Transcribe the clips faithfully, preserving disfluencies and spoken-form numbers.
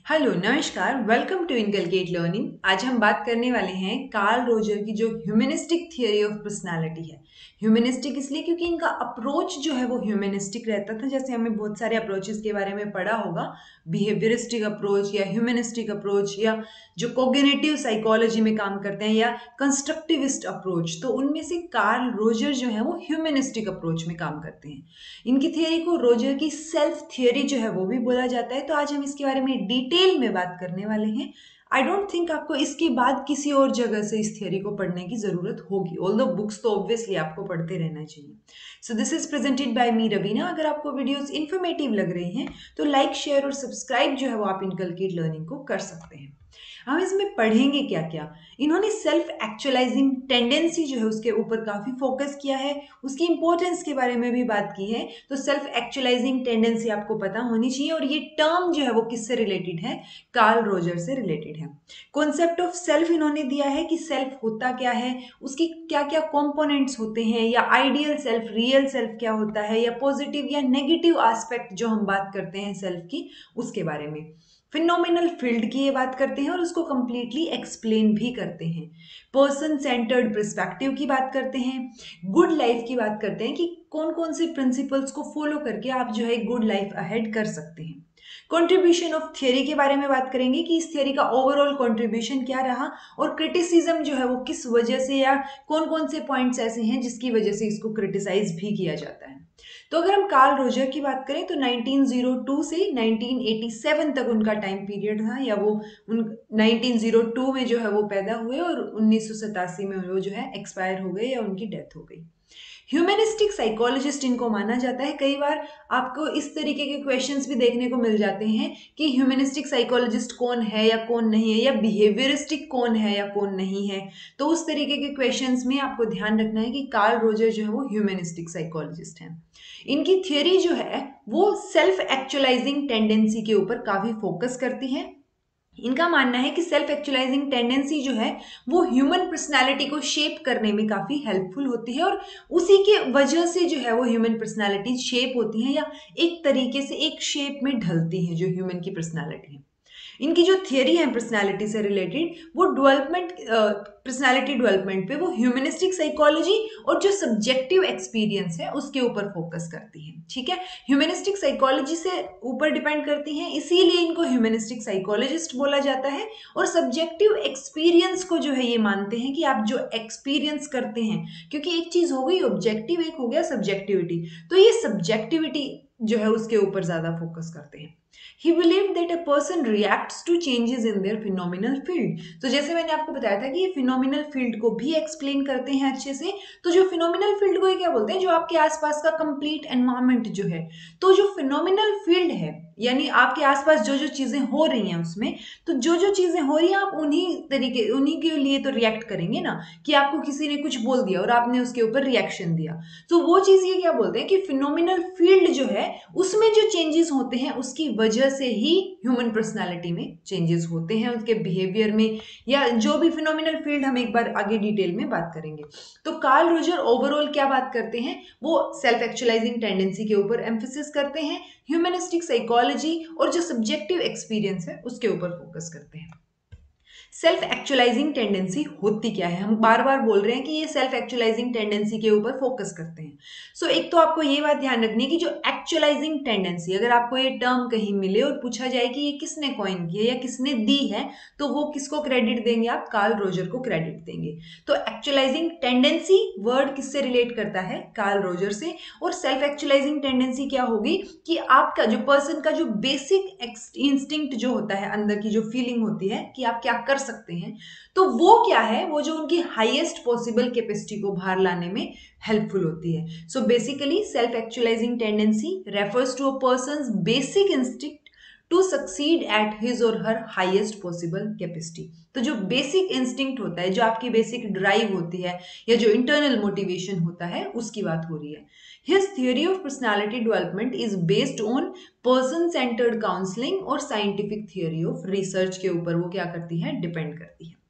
Hello नमस्कार, welcome to inculcate learning. आज हम बात करने वाले हैं कार्ल रोजर की जो ह्यूमनिस्टिक थियरी ऑफ पर्सनालिटी है। ह्यूमनिस्टिक इसलिए क्योंकि इनका अप्रोच जो है वो ह्यूमनिस्टिक रहता था। जैसे हमें बहुत सारे अप्रोचेस के बारे में पढ़ा होगा, बिहेवियरिस्टिक अप्रोच या ह्यूमनिस्टिक अप्रोच, या जो कोग्निटिव साइकोलॉजी में काम करते हैं, या कंस्ट्रक्टिविस्ट अप्रोच। तो उनमें से कार्ल रोजर जो है वो ह्यूमनिस्टिक अप्रोच में काम करते हैं। इनकी थियरी को रोजर की सेल्फ थियरी जो है वो भी बोला जाता है। तो आज हम इसके बारे में डिटेल में बात करने वाले हैं। आई डोंट थिंक आपको इसके बाद किसी और जगह से इस थियरी को पढ़ने की जरूरत होगी, ऑल्दो बुक्स तो ऑब्वियसली आपको पढ़ते रहना चाहिए। So this is presented by me Raveena. अगर आपको वीडियोस इन्फॉर्मेटिव लग रही हैं तो लाइक, शेयर और सब्सक्राइब जो है वो आप इनकलकेट लर्निंग को कर सकते हैं। हम इसमें पढ़ेंगे क्या क्या। इन्होंने सेल्फ एक्चुअलाइजिंग टेंडेंसी जो है उसके ऊपर काफी फोकस किया है, उसकी इंपॉर्टेंस के बारे में भी बात की है। तो सेल्फ एक्चुअलाइजिंग टेंडेंसी आपको पता होनी चाहिए, और ये टर्म जो है वो किससे रिलेटेड है? कार्ल रोजर से रिलेटेड है। कॉन्सेप्ट ऑफ सेल्फ इन्होंने दिया है कि सेल्फ होता क्या है, उसकी क्या क्या कंपोनेंट्स होते हैं, या आइडियल सेल्फ, रियल सेल्फ क्या होता है, या पॉजिटिव या नेगेटिव एस्पेक्ट जो हम बात करते हैं सेल्फ की, उसके बारे में। फिनोमिनल फील्ड की ये बात करते हैं और उसको कंप्लीटली एक्सप्लेन भी करते हैं। पर्सन सेंटर्ड पर्सपेक्टिव की बात करते हैं। गुड लाइफ की बात करते हैं कि कौन कौन से प्रिंसिपल्स को फॉलो करके आप जो है गुड लाइफ अहेड कर सकते हैं। कंट्रीब्यूशन ऑफ थियरी के बारे में बात करेंगे कि इस थियरी का ओवरऑल कंट्रीब्यूशन क्या रहा, और क्रिटिसिज्म जो है वो किस वजह से, या कौन कौन से पॉइंट्स ऐसे हैं जिसकी वजह से इसको क्रिटिसाइज भी किया जाता है। तो अगर हम कार्ल रोजर की बात करें तो नाइनटीन ओ टू से नाइनटीन एटी सेवन तक उनका टाइम पीरियड था, या वो उन नाइनटीन ओ टू में जो है वो पैदा हुए और उन्नीस सौ सतासी में वो जो है एक्सपायर हो गए, या उनकी डेथ हो गई। ह्यूमनिस्टिक साइकोलॉजिस्ट इनको माना जाता है। कई बार आपको इस तरीके के क्वेश्चंस भी देखने को मिल जाते हैं कि ह्यूमनिस्टिक साइकोलॉजिस्ट कौन है या कौन नहीं है, या बिहेवियरिस्टिक कौन है या कौन नहीं है। तो उस तरीके के क्वेश्चंस में आपको ध्यान रखना है कि कार्ल रोजर जो है वो ह्यूमनिस्टिक साइकोलॉजिस्ट हैं। इनकी थियरी जो है वो सेल्फ एक्चुअलाइजिंग टेंडेंसी के ऊपर काफी फोकस करती है। इनका मानना है कि सेल्फ एक्चुअलाइजिंग टेंडेंसी जो है वो ह्यूमन पर्सनालिटी को शेप करने में काफी हेल्पफुल होती है, और उसी के वजह से जो है वो ह्यूमन पर्सनालिटी शेप होती है, या एक तरीके से एक शेप में ढलती है जो ह्यूमन की पर्सनालिटी है। इनकी जो थियरी है पर्सनालिटी से रिलेटेड, वो डेवलपमेंट, पर्सनालिटी डेवलपमेंट पे वो ह्यूमनिस्टिक साइकोलॉजी और जो सब्जेक्टिव एक्सपीरियंस है उसके ऊपर फोकस करती है। ठीक है, ह्यूमनिस्टिक साइकोलॉजी से ऊपर डिपेंड करती हैं, इसीलिए इनको ह्यूमनिस्टिक साइकोलॉजिस्ट बोला जाता है। और सब्जेक्टिव एक्सपीरियंस को जो है ये मानते हैं कि आप जो एक्सपीरियंस करते हैं, क्योंकि एक चीज हो गई ऑब्जेक्टिव, एक हो गया सब्जेक्टिविटी, तो ये सब्जेक्टिविटी जो है उसके ऊपर ज्यादा फोकस करते हैं। He believed that a person reacts to changes in their phenomenal field. तो जैसे मैंने आपको बताया था कि ये phenomenal field को भी एक्सप्लेन करते हैं अच्छे से। तो जो phenomenal field को ये क्या बोलते हैं? जो आपके आसपास का complete environment जो है। तो जो phenomenal field है, यानी आपके आसपास जो जो चीजें हो रही हैं उसमें, तो जो जो चीजें हो रही हैं आप उन्हीं तरीके, उन्हीं के लिए तो रिएक्ट करेंगे ना। कि आपको किसी ने कुछ बोल दिया और आपने उसके ऊपर रिएक्शन दिया, तो वो चीज ये क्या बोलते हैं कि फिनोमिनल फील्ड जो है उसमें जो चेंजेस होते हैं उसकी वजह से ही ह्यूमन पर्सनालिटी में चेंजेस होते हैं, उसके बिहेवियर में, या जो भी फिनोमिनल फील्ड हम एक बार आगे डिटेल में बात करेंगे। तो कार्ल रोजर ओवरऑल क्या बात करते हैं? वो सेल्फ एक्चुअलाइजिंग टेंडेंसी के ऊपर एम्फेसिस करते हैं, ह्यूमनिस्टिक साइकोलॉजी और जो सब्जेक्टिव एक्सपीरियंस है उसके ऊपर फोकस करते हैं। सेल्फ एक्चुअलाइजिंग टेंडेंसी होती क्या है? हम बार बार बोल रहे हैं कि ये सेल्फ एक्चुअलाइजिंग टेंडेंसी के ऊपर फोकस करते हैं। सो so, एक तो आपको ये बात ध्यान रखनी है कि जो एक्चुअलाइजिंग टेंडेंसी, अगर आपको ये टर्म कहीं मिले और पूछा जाए कि ये किसने कॉइन की है या किसने दी है, तो वो किसको क्रेडिट देंगे? आप कार्ल रोजर को क्रेडिट देंगे। तो एक्चुअलाइजिंग टेंडेंसी वर्ड किससे रिलेट करता है? कार्ल रोजर से। और सेल्फ एक्चुअलाइजिंग टेंडेंसी क्या होगी कि आपका जो पर्सन का जो बेसिक इंस्टिंक्ट जो होता है, अंदर की जो फीलिंग होती है कि आप क्या कर सकते हैं, तो वो क्या है? वो जो उनकी हाईएस्ट पॉसिबल कैपेसिटी को बाहर लाने में हेल्पफुल होती है। So basically self actualising tendency refers to a person's basic instinct to succeed at his or her highest possible capacity. तो जो बेसिक इंस्टिंक्ट होता है, जो आपकी बेसिक ड्राइव होती है, या जो इंटरनल मोटिवेशन होता है, उसकी बात हो रही है। His theory of personality development is based on person centred counselling और साइंटिफिक थियोरी ऑफ रिसर्च के ऊपर वो क्या करती है? डिपेंड करती है।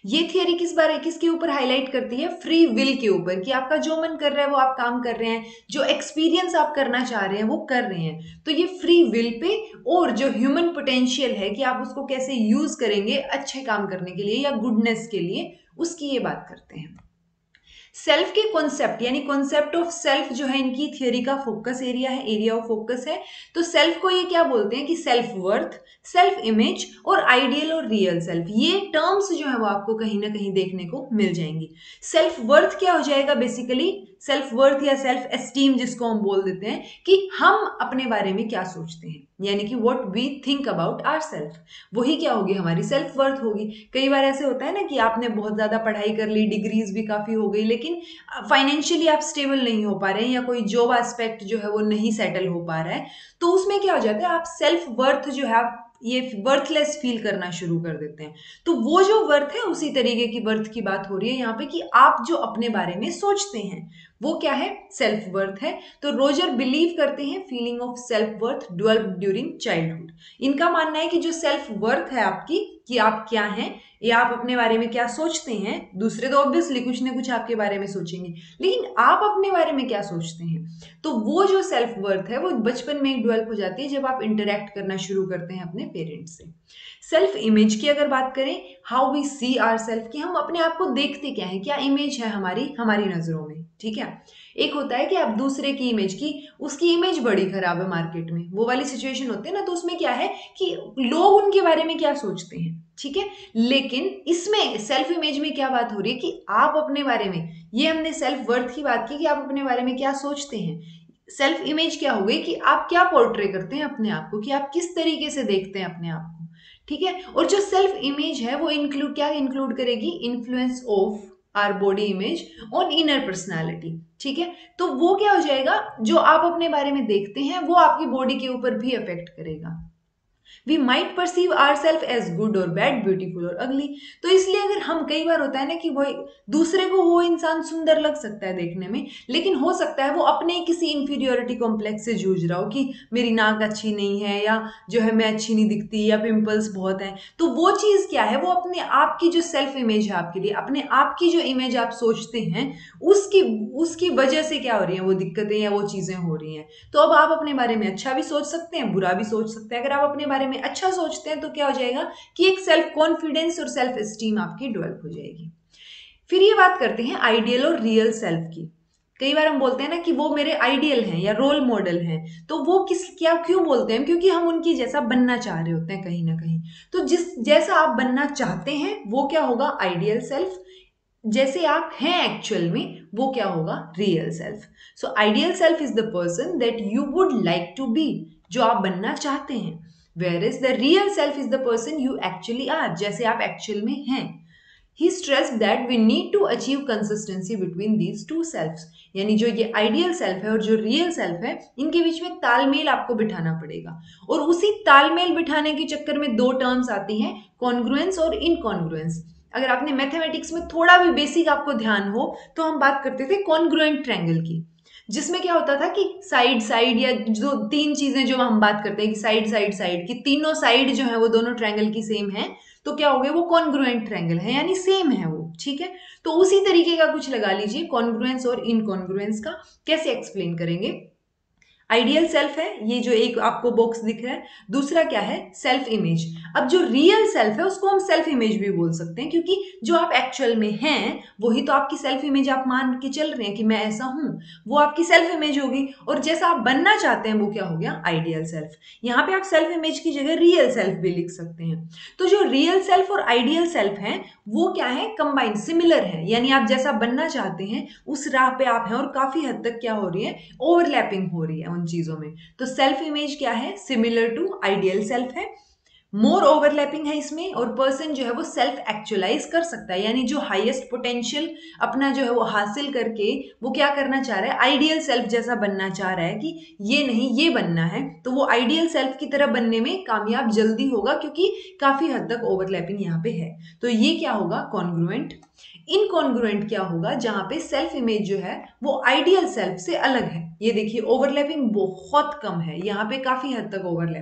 ये थियरी किस बारे किसके ऊपर हाईलाइट करती है? फ्री विल के ऊपर, कि आपका जो मन कर रहा है वो आप काम कर रहे हैं, जो एक्सपीरियंस आप करना चाह रहे हैं वो कर रहे हैं। तो ये फ्री विल पे और जो ह्यूमन पोटेंशियल है कि आप उसको कैसे यूज करेंगे अच्छे काम करने के लिए या गुडनेस के लिए, उसकी ये बात करते हैं। सेल्फ के कॉन्सेप्ट यानी कॉन्सेप्ट ऑफ सेल्फ जो है इनकी थियोरी का फोकस एरिया है, एरिया ऑफ फोकस है। तो सेल्फ को ये क्या बोलते हैं कि सेल्फ वर्थ, सेल्फ इमेज और आइडियल और रियल सेल्फ, ये टर्म्स जो है वो आपको कहीं ना कहीं देखने को मिल जाएंगी। सेल्फ वर्थ क्या हो जाएगा? बेसिकली सेल्फ वर्थ या सेल्फ एस्टीम जिसको हम बोल देते हैं कि हम अपने बारे में क्या सोचते हैं, यानी कि what we think about our self, वही क्या होगी? हमारी सेल्फ वर्थ होगी। कई बार ऐसे होता है ना कि आपने बहुत ज्यादा पढ़ाई कर ली, डिग्रीज भी काफी हो गई, लेकिन फाइनेंशियली आप स्टेबल नहीं हो पा रहे हैं या कोई जॉब एस्पेक्ट जो है वो नहीं सेटल हो पा रहा है, तो उसमें क्या हो जाता है, आप सेल्फ वर्थ जो है आप ये वर्थलेस फील करना शुरू कर देते हैं। तो वो जो वर्थ है उसी तरीके की वर्थ की बात हो रही है यहाँ पे कि आप जो अपने बारे में सोचते हैं वो क्या है? सेल्फ वर्थ है। तो रोजर बिलीव करते हैं feeling of self worth develop during childhood. इनका मानना है कि जो सेल्फ वर्थ है आपकी, कि आप क्या हैं या आप अपने बारे में क्या सोचते हैं, दूसरे तो ऑब्वियसली कुछ ना कुछ आपके बारे में सोचेंगे, लेकिन आप अपने बारे में क्या सोचते हैं, तो वो जो सेल्फ वर्थ है वो बचपन में डेवलप हो जाती है जब आप इंटरेक्ट करना शुरू करते हैं अपने पेरेंट्स से। सेल्फ इमेज की अगर बात करें, how we see our self, कि हम अपने आप को देखते क्या है, क्या इमेज है हमारी हमारी नजरों में, ठीक है। एक होता है कि आप दूसरे की इमेज की, उसकी इमेज बड़ी खराब है मार्केट में, वो वाली सिचुएशन होती है ना, तो उसमें क्या है कि लोग उनके बारे में क्या सोचते हैं, ठीक है। लेकिन इसमें सेल्फ इमेज में क्या बात हो रही है कि आप अपने बारे में, ये हमने सेल्फ वर्थ की बात की कि आप अपने बारे में क्या सोचते हैं। सेल्फ इमेज क्या हो गई कि आप क्या पोर्ट्रे करते हैं अपने आप को, कि आप किस तरीके से देखते हैं अपने आप को, ठीक है। और जो सेल्फ इमेज है वो इंक्लूड क्या इंक्लूड करेगी? Influence of our body image on inner personality, ठीक है। तो वो क्या हो जाएगा, जो आप अपने बारे में देखते हैं वो आपकी बॉडी के ऊपर भी अफेक्ट करेगा। We might perceive our self as good और बैड, ब्यूटीफुल और अगली। तो इसलिए अगर हम, कई बार होता है ना कि वो दूसरे को वो इंसान सुंदर लग सकता है देखने में, लेकिन हो सकता है वो अपने किसी इंफीरियोरिटी कॉम्प्लेक्स से जूझ रहा हो कि मेरी नाक अच्छी नहीं है, या जो है मैं अच्छी नहीं दिखती, या पिंपल्स बहुत हैं। तो वो चीज क्या है, वो अपने आप की जो सेल्फ इमेज है आपके लिए, अपने आप की जो इमेज आप सोचते हैं उसकी उसकी वजह से क्या हो रही है, वो दिक्कतें या वो चीजें हो रही हैं। तो अब आप अपने बारे में अच्छा भी सोच सकते हैं, बुरा भी सोच सकते हैं। अगर आप अपने बारे में अच्छा सोचते हैं तो क्या हो जाएगा कि एक सेल्फ कॉन्फिडेंस और सेल्फ एस्टीम आपकी डेवलप हो जाएगी। फिर ये बात करते हैं आइडियल और रियल सेल्फ की। कई बार हम बोलते हैं ना कि वो मेरे आइडियल हैं या रोल मॉडल हैं, तो वो किस क्या क्यों बोलते हैं? क्योंकि हम उनकी जैसा बनना चाह रहे होते हैं कहीं ना कहीं। तो जिस जैसा आप बनना चाहते हैं वो क्या होगा? Ideal self. जैसे आप हैं एक्चुअल में वो क्या होगा? Real self. So ideal self is the person that you would like to be, जो आप बनना चाहते हैं। Where is the real self is the person you actually are, जैसे आप एक्चुअल में हैं। He stress that we need to achieve consistency between these two selfs, यानी जो ये आइडियल सेल्फ है और जो रियल सेल्फ है इनके बीच में तालमेल आपको बिठाना पड़ेगा। और उसी तालमेल बिठाने के चक्कर में दो टर्म्स आती हैं, कॉन्ग्रुएंस और इनकॉन्ग्रुएंस। अगर आपने मैथमेटिक्स में थोड़ा भी बेसिक आपको ध्यान हो तो हम बात करते थे कॉन्ग्रुएंट ट्रायंगल की, जिसमें क्या होता था कि साइड साइड या जो तीन चीजें जो हम बात करते हैं कि साइड साइड साइड की तीनों साइड जो है वो दोनों ट्रायंगल की सेम है, तो क्या हो गया? वो कॉन्ग्रुएंट ट्रायंगल है, यानी सेम है वो, ठीक है। तो उसी तरीके का कुछ लगा लीजिए, कॉन्ग्रुएंस और इनकॉन्ग्रुएंस का कैसे एक्सप्लेन करेंगे। आइडियल सेल्फ है ये जो एक आपको बॉक्स दिख रहा है, दूसरा क्या है? Self image. अब जो रियल सेल्फ है उसको हम सेल्फ इमेज भी बोल सकते हैं, क्योंकि जो आप एक्चुअल में हैं वही तो आपकी सेल्फ इमेज आप मान के चल रहे हैं कि मैं ऐसा हूं, वो आपकी सेल्फ इमेज होगी। और जैसा आप बनना चाहते हैं वो क्या हो गया? Ideal self. यहाँ पे आप सेल्फ इमेज की जगह रियल सेल्फ भी लिख सकते हैं। तो जो रियल सेल्फ और आइडियल सेल्फ है वो क्या है? कंबाइंड, सिमिलर है, यानी आप जैसा बनना चाहते हैं उस राह पे आप हैं, और काफी हद तक क्या हो रही है? ओवरलैपिंग हो रही है चीजों में। तो सेल्फ इमेज क्या है? सिमिलर टू आइडियल सेल्फ है, मोर ओवरलैपिंग है इसमें, और पर्सन जो है वो सेल्फ एक्चुअलाइज कर सकता है, यानी जो हाईएस्ट पोटेंशियल अपना जो है वो हासिल करके वो क्या करना चाह रहा है? आइडियल सेल्फ जैसा बनना चाह रहा है कि ये नहीं ये बनना है, तो वो आइडियल सेल्फ की तरह बनने में कामयाब जल्दी होगा, क्योंकि काफी हद तक ओवरलैपिंग यहाँ पे है। तो ये क्या होगा? कॉन्ग्रुएंट। इनकॉन्ग्रुएंट क्या होगा? जहां पे सेल्फ इमेज जो है वो आइडियल सेल्फ से अलग है। ये देखिए ओवरलैपिंग बहुत कम है, यहाँ पे काफी हद तक ओवरलैपिंग है।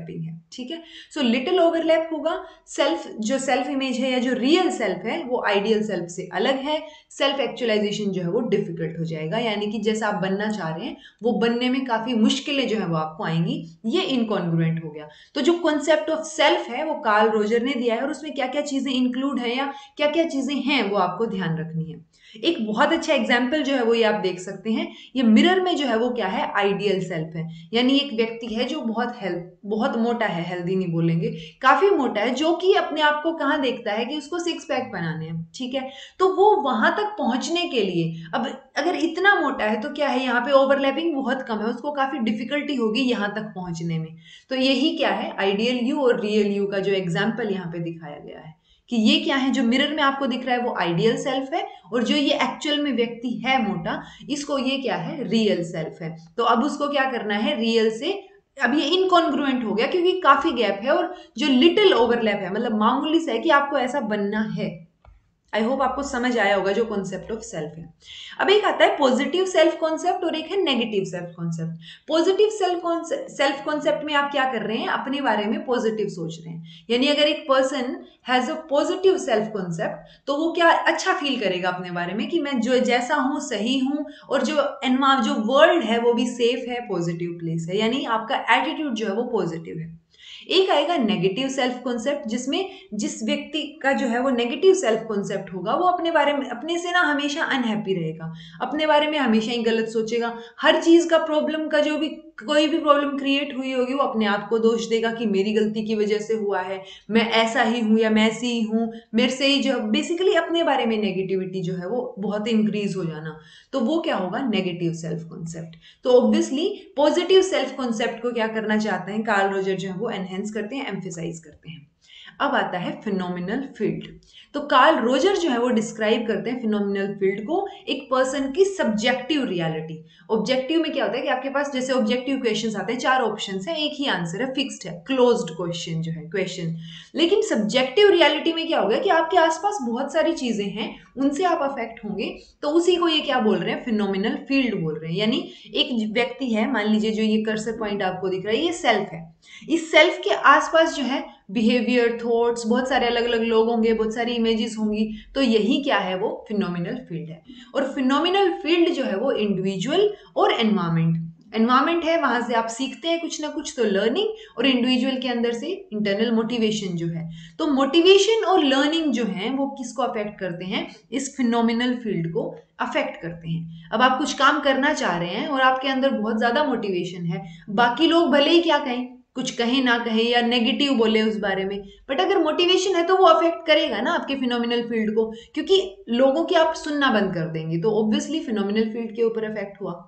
ठीक है। सो लिटिल ओवरलैप होगा, सेल्फ जो सेल्फ इमेज है या जो रियल सेल्फ है वो आइडियल सेल्फ से अलग है, सेल्फ एक्चुअलाइजेशन जो है वो डिफिकल्ट हो जाएगा, यानी कि जैसा आप बनना चाह रहे हैं वो बनने में काफी मुश्किलें जो है वो आपको आएंगी, ये इनकॉन्ग्रुएंट हो गया। तो जो कॉन्सेप्ट ऑफ सेल्फ है वो कार्ल रोजर ने दिया है और उसमें क्या क्या चीजें इंक्लूड है या क्या क्या चीजें हैं वो आपको ध्यान रखनी है। एक बहुत अच्छा एग्जाम्पल जो है वो ये आप देख सकते हैं, ये मिरर में जो है वो क्या है, आइडियल सेल्फ है, यानी एक व्यक्ति है जो बहुत हेल्थ बहुत मोटा है, हेल्दी नहीं बोलेंगे, काफी मोटा है, जो कि अपने आप को कहाँ देखता है कि उसको सिक्स पैक बनाने हैं, ठीक है। तो वो वहां तक पहुंचने के लिए, अब अगर इतना मोटा है तो क्या है, यहाँ पे ओवरलैपिंग बहुत कम है, उसको काफी डिफिकल्टी होगी यहाँ तक पहुंचने में। तो यही क्या है, आइडियल यू और रियल यू का जो एग्जाम्पल यहाँ पे दिखाया गया है कि ये क्या है, जो मिरर में आपको दिख रहा है वो आइडियल सेल्फ है और जो ये एक्चुअल में व्यक्ति है मोटा, इसको ये क्या है, रियल सेल्फ है। तो अब उसको क्या करना है, रियल से, अब ये इनकॉन्ग्रुएंट हो गया क्योंकि काफी गैप है और जो लिटिल ओवरलैप है मतलब मामूली सा है कि आपको ऐसा बनना है। आई होप आपको समझ आया होगा जो कॉन्सेप्ट ऑफ सेल्फ है। अब एक आता है पॉजिटिव सेल्फ कॉन्सेप्ट और एक है negative self concept. Positive self self concept में आप क्या कर रहे हैं, अपने बारे में पॉजिटिव सोच रहे हैं, यानी अगर एक person has a positive self concept तो वो क्या अच्छा फील करेगा अपने बारे में कि मैं जो जैसा हूं सही हूं और जो एनवा जो वर्ल्ड है वो भी सेफ है, पॉजिटिव प्लेस है, यानी आपका एटीट्यूड जो है वो पॉजिटिव है। एक आएगा नेगेटिव सेल्फ कॉन्सेप्ट, जिसमें जिस व्यक्ति का जो है वो नेगेटिव सेल्फ कॉन्सेप्ट होगा वो अपने बारे में, अपने से ना हमेशा अनहैप्पी रहेगा, अपने बारे में हमेशा ही गलत सोचेगा, हर चीज का प्रॉब्लम का जो भी कोई भी प्रॉब्लम क्रिएट हुई होगी वो अपने आप को दोष देगा कि मेरी गलती की वजह से हुआ है, मैं ऐसा ही हूं या मैं ऐसी ही हूं, मेरे से ही, जो बेसिकली अपने बारे में नेगेटिविटी जो है वो बहुत इंक्रीज हो जाना, तो वो क्या होगा, नेगेटिव सेल्फ कॉन्सेप्ट। तो ऑब्वियसली पॉजिटिव सेल्फ कॉन्सेप्ट को क्या करना चाहते हैं कार्ल रोजर जो है वो एनहेंस करते हैं, एम्फेसाइज करते हैं। अब आता है फिनोमिनल फील्ड। तो कार्ल रोजर जो है वो डिस्क्राइब करते हैं फिनोमिनल फील्ड को, एक पर्सन की सब्जेक्टिव रियलिटी। ऑब्जेक्टिव में क्या होता है कि आपके पास जैसे ऑब्जेक्टिव क्वेश्चंस आते हैं, चार ऑप्शंस हैं, एक ही आंसर है, फिक्स्ड है, क्लोज्ड क्वेश्चन जो है क्वेश्चन। लेकिन सब्जेक्टिव रियलिटी में क्या होगा कि आपके आसपास बहुत सारी चीजें हैं, उनसे आप अफेक्ट होंगे, तो उसी को ये क्या बोल रहे हैं, फिनोमिनल फील्ड बोल रहे हैं। यानी एक व्यक्ति है, मान लीजिए जो ये कर्सर पॉइंट आपको दिख रहा है ये सेल्फ है, इस सेल्फ के आसपास जो है बिहेवियर, थॉट्स, बहुत सारे अलग अलग लोग होंगे, बहुत सारी इमेजेस होंगी, तो यही क्या है, वो फिनोमिनल फील्ड है। और फिनोमिनल फील्ड जो है वो इंडिविजुअल और एनवायरमेंट, एनवायरमेंट है वहां से आप सीखते हैं कुछ ना कुछ, तो लर्निंग, और इंडिविजुअल के अंदर से इंटरनल मोटिवेशन जो है, तो मोटिवेशन और लर्निंग जो है वो किसको अफेक्ट करते हैं, इस फिनोमिनल फील्ड को अफेक्ट करते हैं। अब आप कुछ काम करना चाह रहे हैं और आपके अंदर बहुत ज्यादा मोटिवेशन है, बाकी लोग भले ही क्या कहें, कुछ कहे ना कहे या नेगेटिव बोले उस बारे में, बट अगर मोटिवेशन है तो वो अफेक्ट करेगा ना आपके फिनोमिनल फील्ड को, क्योंकि लोगों की आप सुनना बंद कर देंगे, तो ऑब्वियसली फिनोमिनल फील्ड के ऊपर अफेक्ट हुआ।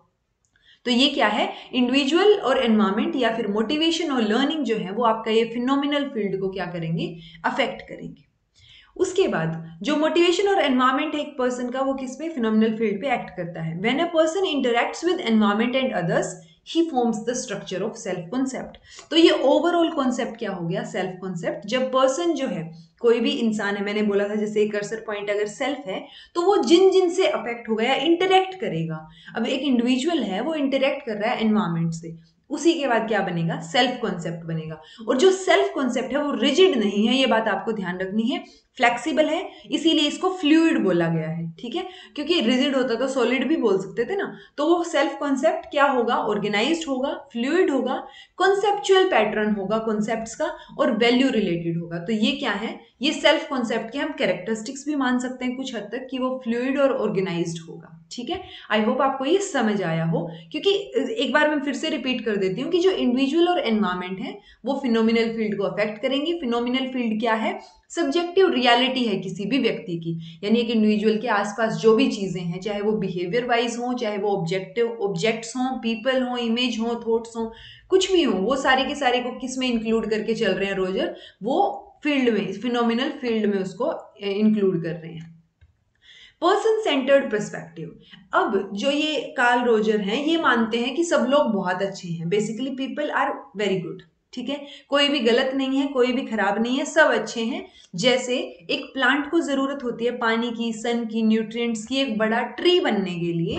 तो ये क्या है, इंडिविजुअल और एनवायरमेंट या फिर मोटिवेशन और लर्निंग जो है वो आपका ये फिनोमिनल फील्ड को क्या करेंगे, अफेक्ट करेंगे। उसके बाद जो मोटिवेशन और एनवायरमेंट है एक पर्सन का, वो किस पे, फिनोमिनल फील्ड पे एक्ट करता है। When a person interacts with environment and others he forms the structure of self concept. तो ये ओवरऑल कॉन्सेप्ट क्या हो गया, सेल्फ कॉन्सेप्ट। जब पर्सन जो है, कोई भी इंसान है, मैंने बोला था जैसे कर्सर पॉइंट अगर सेल्फ है तो वो जिन जिन से अफेक्ट होगा या इंटरेक्ट करेगा, अब एक इंडिविजुअल है वो इंटरेक्ट कर रहा है एनवायरमेंट से, उसी के बाद क्या बनेगा, सेल्फ कॉन्सेप्ट बनेगा। और जो सेल्फ कॉन्सेप्ट है वो रिजिड नहीं है, ये बात आपको ध्यान रखनी है, फ्लेक्सिबल है, इसीलिए इसको फ्लूइड बोला गया है, ठीक है, क्योंकि रिजिड होता तो सॉलिड भी बोल सकते थे ना। तो वो सेल्फ कॉन्सेप्ट क्या होगा, ऑर्गेनाइज्ड होगा, फ्लूइड होगा, कॉन्सेप्चुअल पैटर्न होगा कॉन्सेप्ट्स का, और वैल्यू रिलेटेड होगा। तो ये क्या है, ये सेल्फ कॉन्सेप्ट के हम कैरेक्टरिस्टिक्स भी मान सकते हैं कुछ हद तक कि वो फ्लूइड और ऑर्गेनाइज्ड होगा, ठीक है। आई होप आपको ये समझ आया हो, क्योंकि एक बार मैं फिर से रिपीट कर देती हूँ कि जो इंडिविजुअल और एनवायरमेंट है वो फिनोमिनल फील्ड को अफेक्ट करेंगे। फिनोमिनल फील्ड क्या है, सब्जेक्टिव रियलिटी है किसी भी व्यक्ति की, यानी एक इंडिविजुअल के आसपास जो भी चीजें हैं, चाहे वो बिहेवियर वाइज हो, चाहे वो ऑब्जेक्टिव ऑब्जेक्ट्स हों, पीपल हो, इमेज हो, थॉट्स हो, कुछ भी हो, वो सारे के सारे को किस में इंक्लूड करके चल रहे हैं रोजर, वो फील्ड में, फिनोमिनल फील्ड में उसको इंक्लूड कर रहे हैं। Person centred perspective. अब जो ये कार्ल रोजर हैं ये मानते हैं कि सब लोग बहुत अच्छे हैं, basically people are very good, ठीक है, कोई भी गलत नहीं है, कोई भी खराब नहीं है, सब अच्छे हैं। जैसे एक प्लांट को जरूरत होती है पानी की, सन की, न्यूट्रिएंट्स की, एक बड़ा ट्री बनने के लिए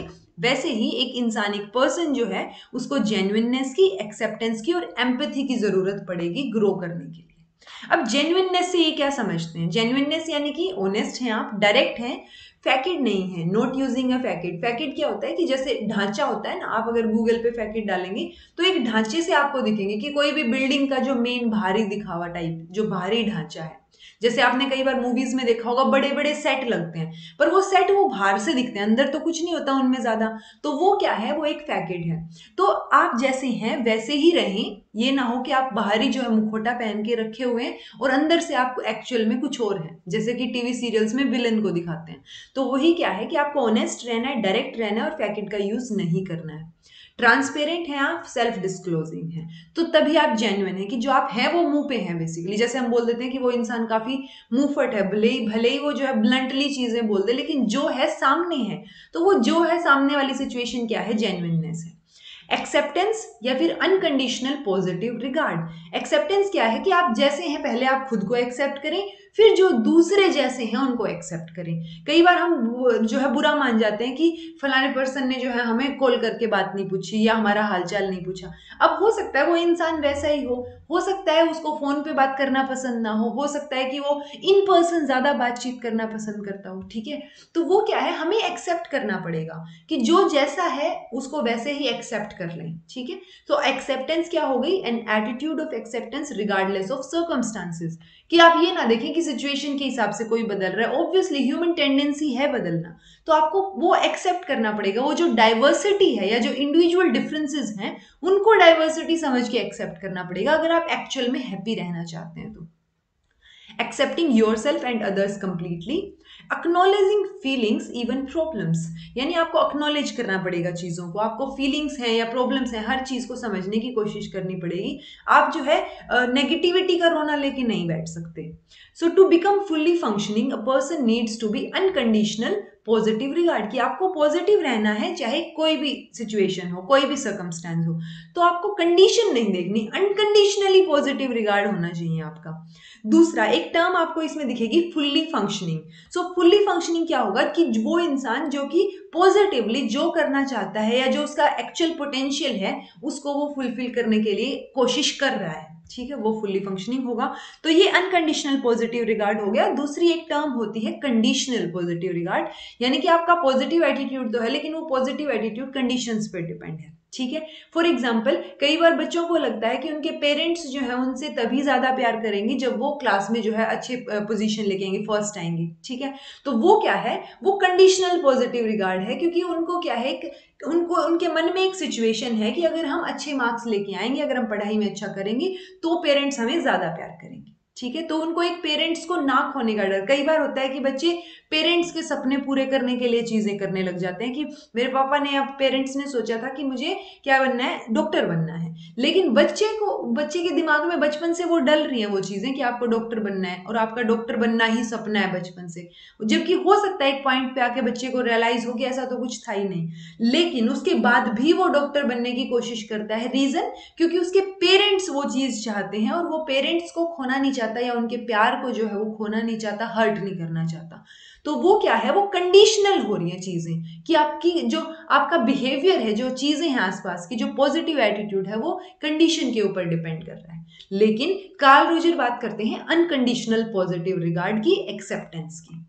वैसे ही एक इंसान, एक पर्सन जो है, उसको जेन्युइननेस की, एक्सेप्टेंस की और एम्पैथी की जरूरत पड़ेगी ग्रो करने के लिए। अब जेन्युइननेस से ये क्या समझते हैं? जेन्युइननेस यानी कि ऑनेस्ट हैं आप, डायरेक्ट हैं, फैकेट नहीं है, not using a facet. Facet क्या होता है कि जैसे ढांचा होता है ना, आप अगर गूगल पे फैकेट डालेंगे तो एक ढांचे से आपको दिखेंगे कि कोई भी बिल्डिंग का जो मेन बाहरी दिखावा टाइप, जो बाहरी ढांचा है, जैसे आपने कई बार मूवीज में देखा होगा बड़े बड़े सेट लगते हैं, पर वो सेट वो बाहर से दिखते हैं, अंदर तो कुछ नहीं होता उनमें ज्यादा, तो वो क्या है, वो एक फैकेट है। तो आप जैसे हैं वैसे ही रहें, ये ना हो कि आप बाहरी जो है मुखौटा पहन के रखे हुए हैं और अंदर से आपको एक्चुअल में कुछ और है, जैसे कि टीवी सीरियल्स में विलन को दिखाते हैं। तो वही क्या है कि आपको ऑनेस्ट रहना है, डायरेक्ट रहना है और फैकेट का यूज नहीं करना है। ट्रांसपेरेंट है आप, सेल्फ डिस्क्लोजिंग है, तो तभी आप जेन्युइन है कि जो आप हैं वो मुंह पे हैं। बेसिकली जैसे हम बोल देते हैं कि वो इंसान काफी मुंहफट है, भले ही भले ही वो जो है ब्लंटली चीजें बोल दे, लेकिन जो है सामने है, तो वो जो है सामने वाली सिचुएशन क्या है, जेन्युइननेस है। एक्सेप्टेंस या फिर अनकंडीशनल पॉजिटिव रिगार्ड। एक्सेप्टेंस क्या है कि आप जैसे हैं पहले आप खुद को एक्सेप्ट करें, फिर जो दूसरे जैसे हैं उनको एक्सेप्ट करें। कई बार हम जो है बुरा मान जाते हैं कि फलाने पर्सन ने जो है हमें कॉल करके बात नहीं पूछी या हमारा हालचाल नहीं पूछा। अब हो सकता है वो इंसान वैसा ही हो हो सकता है उसको फोन पे बात करना पसंद ना हो हो सकता है कि वो इन पर्सन ज्यादा बातचीत करना पसंद करता हो, ठीक है। तो वो क्या है, हमें एक्सेप्ट करना पड़ेगा कि जो जैसा है उसको वैसे ही एक्सेप्ट कर लें, ठीक है। तो एक्सेप्टेंस क्या हो गई, an attitude of acceptance regardless of circumstances, कि आप ये ना देखें कि सिचुएशन के हिसाब से कोई बदल रहा है, ऑब्वियसली ह्यूमन टेंडेंसी है बदलना, तो आपको वो एक्सेप्ट करना पड़ेगा। वो जो डाइवर्सिटी है या जो इंडिविजुअल डिफरेंसेस हैं उनको डाइवर्सिटी समझ के एक्सेप्ट करना पड़ेगा अगर आप एक्चुअल में हैप्पी रहना चाहते हैं तो। Accepting your self and others completely, acknowledging feelings even problems, यानी आपको अक्नॉलेज करना पड़ेगा चीजों को, आपको फीलिंग्स हैं या प्रॉब्लम्स हैं हर चीज को समझने की कोशिश करनी पड़ेगी। आप जो है नेगेटिविटी का रोना लेके नहीं बैठ सकते। So to become fully functioning a person needs to be unconditional positive regard, कि आपको पॉजिटिव रहना है चाहे कोई भी सिचुएशन हो, कोई भी सर्कमस्टेंस हो, तो आपको कंडीशन नहीं देखनी, अनकंडीशनली पॉजिटिव रिगार्ड होना चाहिए आपका। दूसरा एक टर्म आपको इसमें दिखेगी, fully functioning. So fully functioning क्या होगा कि वो इंसान जो कि पॉजिटिवली जो करना चाहता है या जो उसका एक्चुअल पोटेंशियल है उसको वो फुलफिल करने के लिए कोशिश कर रहा है, ठीक है, वो फुल्ली फंक्शनिंग होगा। तो ये अनकंडीशनल पॉजिटिव रिगार्ड हो गया। दूसरी एक टर्म होती है कंडीशनल पॉजिटिव रिगार्ड, यानी कि आपका पॉजिटिव एटीट्यूड तो है लेकिन वो पॉजिटिव एटीट्यूड कंडीशंस पे डिपेंड है, ठीक है। फॉर एग्जाम्पल कई बार बच्चों को लगता है कि उनके पेरेंट्स जो है उनसे तभी ज्यादा प्यार करेंगे जब वो क्लास में जो है अच्छी पोजीशन लेके आएंगे, फर्स्ट आएंगे, ठीक है। तो वो क्या है, वो कंडीशनल पॉजिटिव रिगार्ड है, क्योंकि उनको क्या है, उनको उनके मन में एक सिचुएशन है कि अगर हम अच्छे मार्क्स लेके आएंगे, अगर हम पढ़ाई में अच्छा करेंगे तो पेरेंट्स हमें ज्यादा प्यार करेंगे, ठीक है। तो उनको एक पेरेंट्स को ना खोने का डर। कई बार होता है कि बच्चे पेरेंट्स के सपने पूरे करने के लिए चीजें करने लग जाते हैं कि मेरे पापा ने, अब पेरेंट्स ने सोचा था कि मुझे क्या बनना है, डॉक्टर बनना है, लेकिन बच्चे को, बच्चे के दिमाग में बचपन से वो डल रही है वो चीजें कि आपको डॉक्टर बनना है और आपका डॉक्टर बनना ही सपना है बचपन से। जबकि हो सकता है एक पॉइंट पे आके बच्चे को रियलाइज हो कि ऐसा तो कुछ था ही नहीं, लेकिन उसके बाद भी वो डॉक्टर बनने की कोशिश करता है। रीजन, क्योंकि उसके पेरेंट्स वो चीज चाहते हैं और वो पेरेंट्स को खोना नहीं चाहता या उनके प्यार को जो है वो खोना नहीं चाहता, हर्ट नहीं करना चाहता। तो वो क्या है, वो कंडीशनल हो रही है चीजें कि आपकी जो आपका बिहेवियर है, जो चीजें हैं आसपास की, जो पॉजिटिव एटीट्यूड है वो कंडीशन के ऊपर डिपेंड कर रहा है। लेकिन कार्ल रोजर बात करते हैं अनकंडीशनल पॉजिटिव रिगार्ड की, एक्सेप्टेंस की।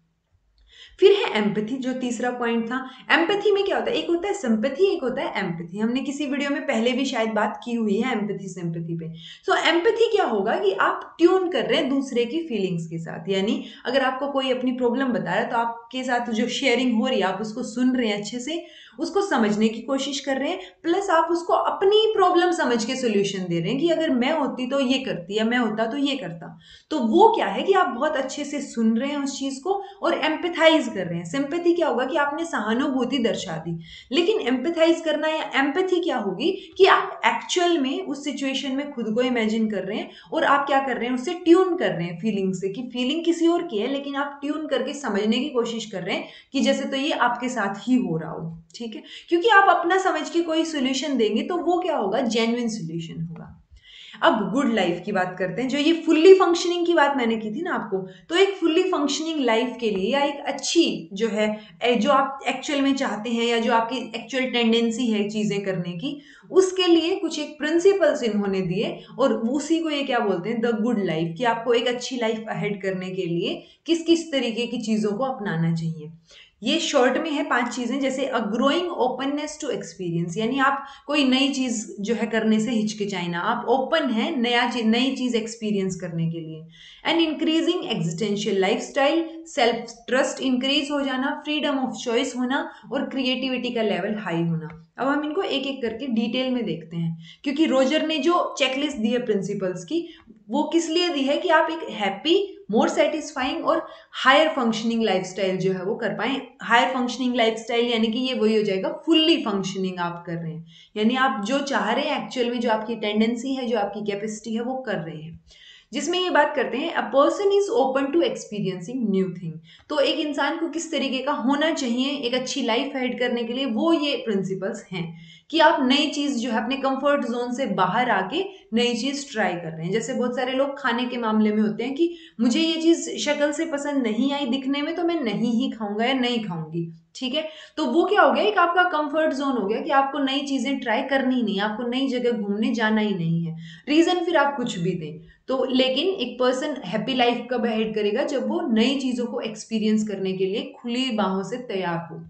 फिर है एम्पैथी, जो तीसरा पॉइंट था। एम्पैथी में क्या होता है, एक होता है सिंपैथी, एक होता है एम्पैथी। हमने किसी वीडियो में पहले भी शायद बात की हुई है एम्पैथी सिंपैथी पे। सो एम्पैथी क्या होगा कि आप ट्यून कर रहे हैं दूसरे की फीलिंग्स के साथ, यानी अगर आपको कोई अपनी प्रॉब्लम बता रहा है तो आपके साथ जो शेयरिंग हो रही है आप उसको सुन रहे हैं, अच्छे से उसको समझने की कोशिश कर रहे हैं, प्लस आप उसको अपनी प्रॉब्लम समझ के सोल्यूशन दे रहे हैं कि अगर मैं होती तो ये करती या मैं होता तो ये करता। तो वो क्या है कि आप बहुत अच्छे से सुन रहे हैं उस चीज को और एम्पैथाइज कर रहे हैं। सिंपैथी क्या होगा कि आपने सहानुभूति दर्शा दी, लेकिन एम्पैथाइज करना या एम्पैथी क्या होगी कि आप एक्चुअल में उस सिचुएशन में खुद को इमेजिन कर रहे हैं और आप क्या कर रहे हैं, उससे ट्यून कर रहे हैं फीलिंग से, कि फीलिंग किसी और की है लेकिन आप ट्यून करके समझने की कोशिश कर रहे हैं कि जैसे तो ये आपके साथ ही हो रहा हो, ठीक है। क्योंकि आप अपना समझ के कोई सोल्यूशन देंगे तो वो क्या होगा, जेन्युइन सोल्यूशन होगा। अब गुड लाइफ की बात करते हैं, जो ये फुल्ली फंक्शनिंग की बात मैंने की थी ना आपको, तो एक फुल्ली फंक्शनिंग लाइफ के लिए या एक अच्छी जो है जो आप एक्चुअल में चाहते हैं या जो आपकी एक्चुअल टेंडेंसी है चीजें करने की, उसके लिए कुछ एक प्रिंसिपल्स इन्होंने दिए और उसी को ये क्या बोलते हैं, द गुड लाइफ, कि आपको एक अच्छी लाइफ अहेड करने के लिए किस किस तरीके की चीजों को अपनाना चाहिए। ये शॉर्ट में है पांच चीजें, जैसे a growing openness to experience, यानी आप कोई नई चीज जो है करने से हिचकिचाए ना, आप ओपन है नया चीज नई चीज एक्सपीरियंस करने के लिए। And increasing existential lifestyle, self trust increase हो जाना, फ्रीडम ऑफ चॉइस होना और क्रिएटिविटी का लेवल हाई होना। अब हम इनको एक एक करके डिटेल में देखते हैं, क्योंकि रोजर ने जो चेकलिस्ट दी है प्रिंसिपल्स की, वो किस लिए दी है कि आप एक हैप्पी, मोर सेटिस्फाइंग और हायर फंक्शनिंग लाइफस्टाइल जो है वो कर पाए। हायर फंक्शनिंग लाइफस्टाइल यानी कि ये वही हो जाएगा, फुल्ली फंक्शनिंग आप कर रहे हैं, यानी आप जो चाह रहे हैं एक्चुअल में, जो आपकी टेंडेंसी है, जो आपकी कैपेसिटी है, वो कर रहे हैं। जिसमें ये बात करते हैं, a person is open to experiencing new thing. तो एक इंसान को किस तरीके का होना चाहिए एक अच्छी लाइफ हेड करने के लिए, वो ये प्रिंसिपल्स हैं कि आप नई चीज जो है अपने कंफर्ट जोन से बाहर आके नई चीज ट्राई कर रहे हैं। जैसे बहुत सारे लोग खाने के मामले में होते हैं कि मुझे ये चीज शक्ल से पसंद नहीं आई दिखने में, तो मैं नहीं ही खाऊंगा या नहीं खाऊंगी, ठीक है। तो वो क्या हो गया, एक आपका कंफर्ट जोन हो गया कि आपको नई चीजें ट्राई करनी नहीं, आपको नई जगह घूमने जाना ही नहीं है। रीजन फिर आप कुछ भी दें तो, लेकिन एक पर्सन हैप्पी लाइफ कब हेड करेगा, जब वो नई चीजों को एक्सपीरियंस करने के लिए खुली बाहों से तैयार हो।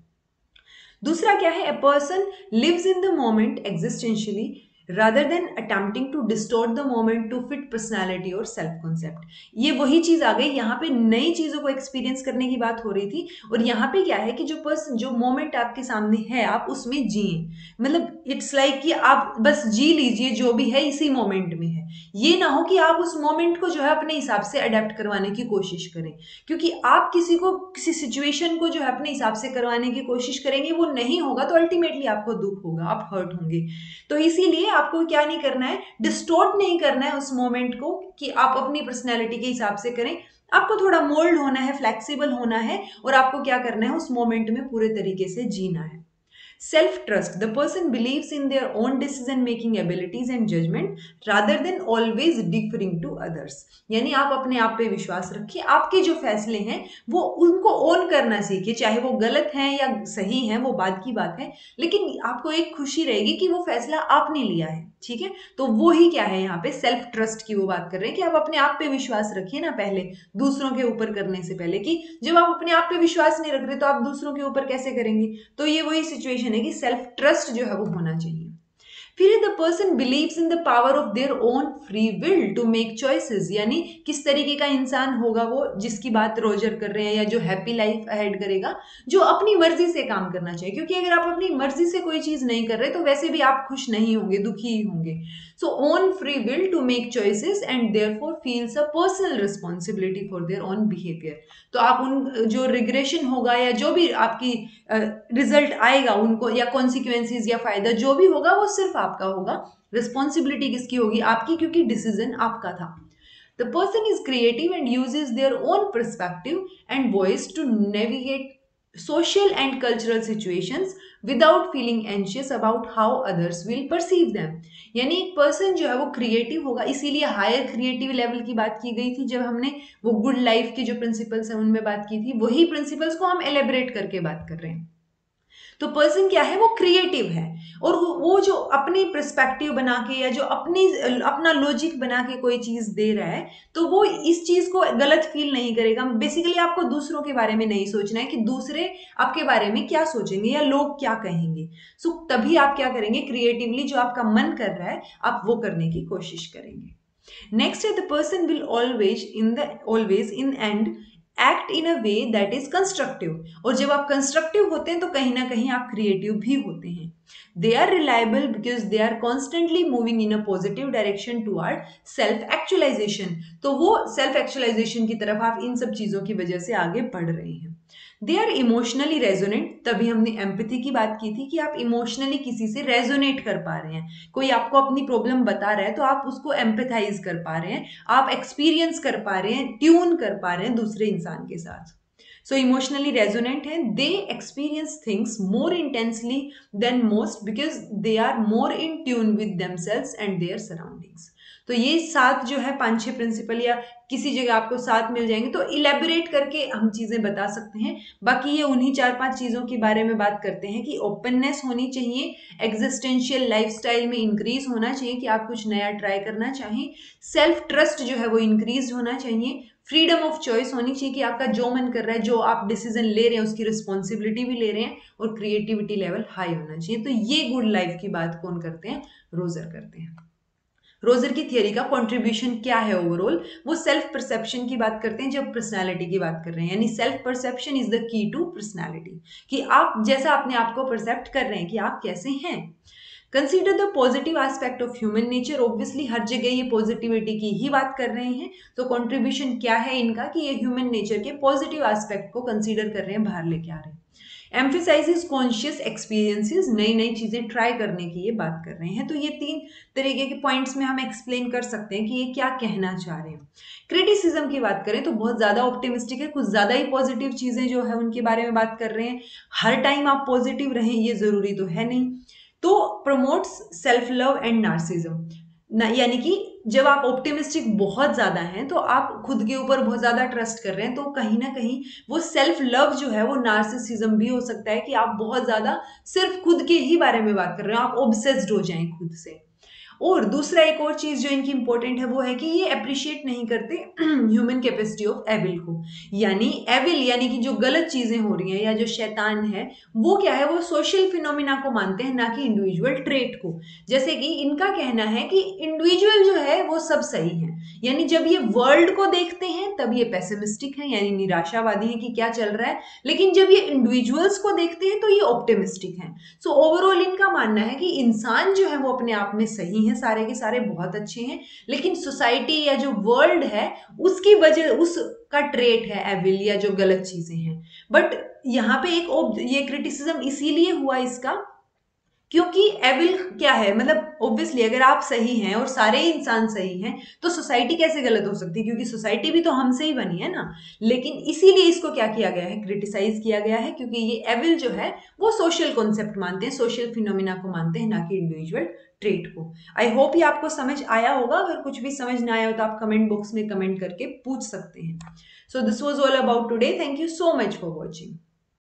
दूसरा क्या है, a person lives in the moment existentially rather than attempting to distort the moment to fit personality और self concept। ये वही चीज आ गई, यहाँ पे नई चीजों को एक्सपीरियंस करने की बात हो रही थी, और यहाँ पे क्या है कि जो पर्सन, जो मोमेंट आपके सामने है, आप उसमें जिए। मतलब इट्स लाइक कि आप बस जी लीजिए, जो भी है इसी मोमेंट में है। ये ना हो कि आप उस मोमेंट को जो है अपने हिसाब से अडेप्ट करवाने की कोशिश करें, क्योंकि आप किसी को, किसी सिचुएशन को जो है अपने हिसाब से करवाने की कोशिश करेंगे, वो नहीं होगा तो अल्टीमेटली आपको दुख होगा, आप हर्ट होंगे। तो इसीलिए आपको क्या नहीं करना है, डिस्टॉर्ट नहीं करना है उस मोमेंट को कि आप अपनी पर्सनैलिटी के हिसाब से करें। आपको थोड़ा मोल्ड होना है, फ्लेक्सिबल होना है, और आपको क्या करना है, उस मोमेंट में पूरे तरीके से जीना है। Self trust, the person believes in their own decision making abilities and judgment rather than always deferring to others। यानी आप अपने आप पे विश्वास रखिए, आपके जो फैसले हैं वो उनको ओन करना सीखिए, चाहे वो गलत हैं या सही हैं, वो बाद की बात है, लेकिन आपको एक खुशी रहेगी कि वो फैसला आपने लिया है, ठीक है। तो वो ही क्या है, यहाँ पे सेल्फ ट्रस्ट की वो बात कर रहे हैं कि आप अपने आप पे विश्वास रखिए ना, पहले दूसरों के ऊपर करने से पहले, कि जब आप अपने आप पे विश्वास नहीं रख रहे तो आप दूसरों के ऊपर कैसे करेंगे। तो ये वही सिचुएशन है कि सेल्फ ट्रस्ट जो है वो होना चाहिए। फिर the person believes in the power of their own free will to make choices, यानी किस तरीके का इंसान होगा वो, जिसकी बात रोजर कर रहे हैं, या जो हैप्पी लाइफ अहेड करेगा, जो अपनी मर्जी से काम करना चाहिए। क्योंकि अगर आप अपनी मर्जी से कोई चीज नहीं कर रहे तो वैसे भी आप खुश नहीं होंगे, दुखी ही होंगे। So own free will to make choices and therefore feels a personal responsibility for their own behaviour. तो आप उन जो रिग्रेशन होगा या जो भी आपकी रिजल्ट uh, आएगा उनको, या कॉन्सिक्वेंसेज या फायदा जो भी होगा, वो सिर्फ आपका होगा। रिस्पॉन्सिबिलिटी किसकी होगी, आपकी, क्योंकि डिसीजन आपका था। The person is creative and uses their own perspective and voice to navigate social and cultural situations without feeling anxious about how others will perceive them। यानी एक पर्सन जो है वो क्रिएटिव होगा, इसीलिए हायर क्रिएटिव लेवल की बात की गई थी जब हमने वो गुड लाइफ के जो प्रिंसिपल्स हैं उनमें बात की थी, वही प्रिंसिपल्स को हम एलेबरेट करके बात कर रहे हैं। तो पर्सन क्या है, वो क्रिएटिव है, और वो जो अपनी पर्सपेक्टिव बना के या जो अपनी अपना लॉजिक बना के कोई चीज दे रहा है, तो वो इस चीज को गलत फील नहीं करेगा। बेसिकली आपको दूसरों के बारे में नहीं सोचना है कि दूसरे आपके बारे में क्या सोचेंगे या लोग क्या कहेंगे। सो तभी आप क्या करेंगे, क्रिएटिवली जो आपका मन कर रहा है आप वो करने की कोशिश करेंगे। नेक्स्ट है, the person will always in the always in and act in a way that is constructive. और जब आप कंस्ट्रक्टिव होते हैं तो कहीं ना कहीं आप क्रिएटिव भी होते हैं। They are reliable because they are constantly moving in a positive direction toward self actualisation. तो वो सेल्फ एक्चुअलाइजेशन की तरफ आप इन सब चीजों की वजह से आगे बढ़ रहे हैं। दे आर इमोशनली रेजोनेट, तभी हमने एम्पैथी की बात की थी कि आप इमोशनली किसी से रेजोनेट कर पा रहे हैं। कोई आपको अपनी प्रॉब्लम बता रहा है तो आप उसको एम्पैथाइज कर पा रहे हैं, आप एक्सपीरियंस कर पा रहे हैं, ट्यून कर पा रहे हैं दूसरे इंसान के साथ। सो इमोशनली रेजोनेंट है। They experience things more intensely than most because they are more in tune with themselves and their surroundings. तो ये सात जो है पांच छह प्रिंसिपल या किसी जगह आपको सात मिल जाएंगे तो इलेबोरेट करके हम चीजें बता सकते हैं। बाकी ये उन्हीं चार पांच चीजों के बारे में बात करते हैं कि ओपननेस होनी चाहिए, एग्जिस्टेंशियल लाइफस्टाइल में इंक्रीज होना चाहिए कि आप कुछ नया ट्राई करना चाहें, सेल्फ ट्रस्ट जो है वो इंक्रीज होना चाहिए, फ्रीडम ऑफ चॉइस होनी चाहिए कि आपका जो मन कर रहा है, जो आप डिसीजन ले रहे हैं उसकी रिस्पॉन्सिबिलिटी भी ले रहे हैं, और क्रिएटिविटी लेवल हाई होना चाहिए। तो ये गुड लाइफ की बात कौन करते हैं? रोजर करते हैं। रोजर की थियरी का कंट्रीब्यूशन क्या है ओवरऑल? वो सेल्फ परसेप्शन की बात करते हैं जब पर्सनालिटी की बात कर रहे हैं, यानी self perception is the key to personality, कि आप जैसा अपने आप को परसेप्ट कर रहे हैं कि आप कैसे हैं। Consider the positive aspect of human nature, obviously हर जगह ये पॉजिटिविटी की ही बात कर रहे हैं। तो कंट्रीब्यूशन क्या है इनका कि ये ह्यूमन नेचर के पॉजिटिव एस्पेक्ट को कंसीडर कर रहे हैं, बाहर लेके आ रहे हैं। एम्फेसाइजेस कॉन्शियस एक्सपीरियंसेस, नई नई चीजें ट्राई करने की ये बात कर रहे हैं। तो ये तीन तरीके के पॉइंट्स में हम एक्सप्लेन कर सकते हैं कि ये क्या कहना चाह रहे हैं। क्रिटिसिज्म की बात करें तो बहुत ज्यादा ऑप्टिमिस्टिक है, कुछ ज्यादा ही पॉजिटिव चीजें जो है उनके बारे में बात कर रहे हैं। हर टाइम आप पॉजिटिव रहें ये जरूरी तो है नहीं। तो promotes self love and narcissism, यानी कि जब आप ऑप्टिमिस्टिक बहुत ज्यादा हैं तो आप खुद के ऊपर बहुत ज्यादा ट्रस्ट कर रहे हैं, तो कहीं ना कहीं वो सेल्फ लव जो है वो नार्सिसिज्म भी हो सकता है कि आप बहुत ज्यादा सिर्फ खुद के ही बारे में बात कर रहे हो, आप ऑब्सेस्ड हो जाएं खुद से। और दूसरा एक और चीज जो इनकी इंपॉर्टेंट है वो है कि ये अप्रिशिएट नहीं करते ह्यूमन कैपेसिटी ऑफ एविल को, यानी एविल यानी कि जो गलत चीजें हो रही हैं या जो शैतान है वो क्या है, वो सोशल फिनोमिना को मानते हैं, ना कि इंडिविजुअल ट्रेट को। जैसे कि इनका कहना है कि इंडिविजुअल जो है वो सब सही है, यानी जब ये वर्ल्ड को देखते हैं तब ये पेसिमिस्टिक है यानी निराशावादी है कि क्या चल रहा है, लेकिन जब ये इंडिविजुअल्स को देखते हैं तो ये ऑप्टिमिस्टिक है। सो ओवरऑल इनका मानना है कि इंसान जो है वो अपने आप में सही है, सारे के सारे बहुत अच्छे हैं, लेकिन सोसाइटी या जो वर्ल्ड है उसकी वजह उसका ट्रेट है एविल या जो गलत चीजें हैं। बट यहाँ पे एक ये क्रिटिसिज्म इसीलिए हुआ इसका क्योंकि एविल क्या है, मतलब ऑब्वियसली अगर आप सही हैं और सारे इंसान सही हैं तो सोसाइटी कैसे गलत हो सकती है, क्योंकि सोसाइटी भी तो हमसे ही बनी है ना। लेकिन इसीलिए इसको क्या किया गया है, क्रिटिसाइज किया गया है, क्योंकि ये एविल जो है वो सोशल कॉन्सेप्ट मानते हैं, सोशल फिनोमिना को मानते हैं, ना कि इंडिविजुअल ट्रेट को। आई होप ये आपको समझ आया होगा। अगर कुछ भी समझ ना आया हो तो आप कमेंट बॉक्स में कमेंट करके पूछ सकते हैं। So this was all about today. Thank you so much for watching.